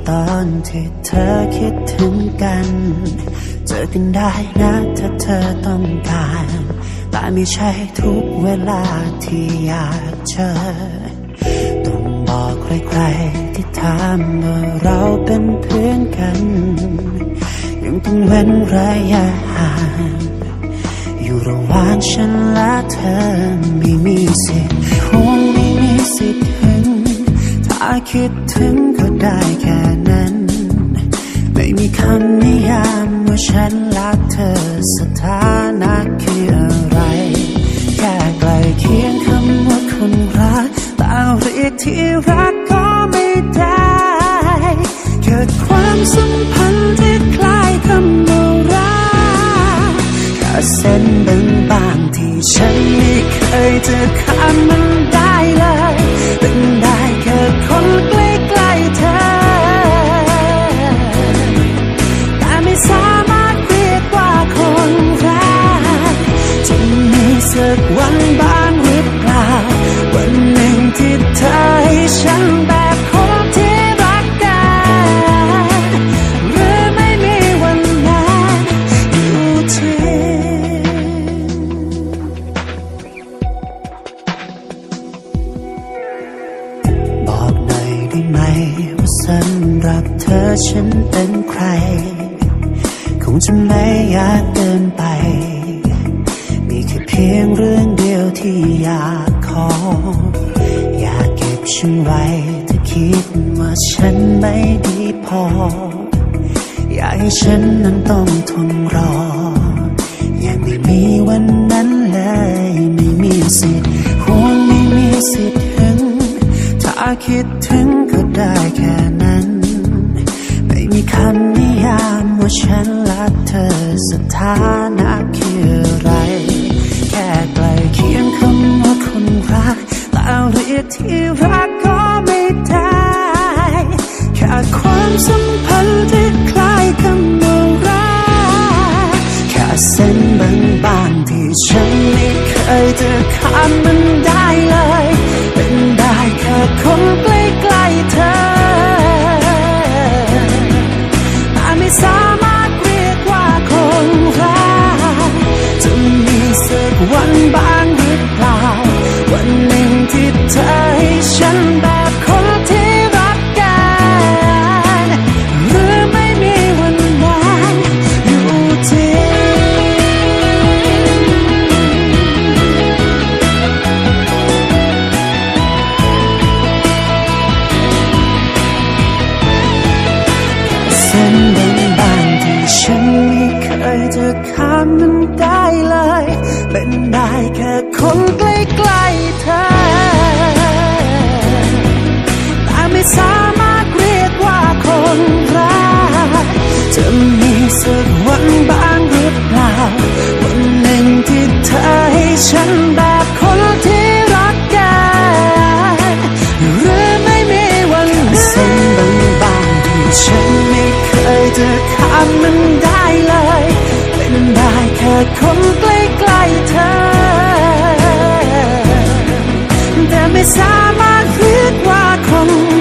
ตอนที่เธอคิดถึงกันเจอกันได้นะถ้าเธอต้องการแต่ไม่ใช่ทุกเวลาที่อยากเจอต้องบอกใครๆที่ถามว่าเราเป็นเพื่อนกันยังต้องเว้นระยะห่างอยู่ระหว่างฉันและเธอไม่มีสิทธิ์คงไม่มีสิทธิ์ถึงถ้าคิดถึงก็ได้แค่นั้นไม่มีคำนิยามว่าฉันรักเธอสถานะคืออะไรแค่ใกล้เคียงคำว่าคนรักแต่เรียกที่รักก็ไม่ได้เกิดความสัมพันธ์ที่คล้ายคำว่ารักแค่เส้นบางๆที่ฉันไม่เคยจะข้ามมันได้เลยเป็นได้แค่คนใกล้ๆเธอแต่ไม่สามารถเรียกว่าคนรักจะมีสักวันบ้างหรือเปล่าวันหนึ่งที่เธอให้ฉันแบบคนที่รักกันหรือไม่มีวันนั้นอยู่ที่บอกหน่อยได้ไหมว่าสำหรับเธอฉันเป็นใครคงจะไม่ยากเกินไปมีแค่เพียงเรื่องเดียวที่อยากขออยากเก็บฉันไว้ถ้าคิดว่าฉันไม่ดีพออยากให้ฉันนั้นต้องทนรอยังไม่มีวันนั้นเลยไม่มีสิทธิ์ห่วงไม่มีสิทธิ์ถึงถ้าคิดถึงก็ได้แค่นั้นไม่มีคำนิยามว่าฉันรักเธอสถานะคืออะไรแค่ใกล้เคียงคำว่าคนรักแต่เรียกที่รักก็ไม่ได้แค่ความสัมพันธ์ที่คล้ายคำว่ารักแค่เส้นบางๆที่ฉันไม่เคยจะข้ามมันได้เลยเป็นได้แค่คนใกล้ๆเธอแต่ไม่สามารถเรียกว่าคนรักจะมีสักวันบ้างหรือเปล่าวันหนึ่งที่เธอให้ฉันแบบคนที่รักกันหรือไม่มีวันนั้นอยู่ที่เส้นบางๆที่ฉันไม่เคยจะข้ามมันได้เลยเป็นได้แค่คนใกล้ๆเธอแต่ไม่สามารถเรียกว่าคนรักจะมีสักวันบ้างหรือเปล่าวันหนึ่งที่เธอให้ฉันแบบคนที่รักกันหรือไม่มีวันนั้นเส้นบางๆที่ฉันไม่เคยจะข้ามมันได้เลยเป็นได้แค่คนใกล้ๆเธอแต่ไม่สามารถเรียกว่าคน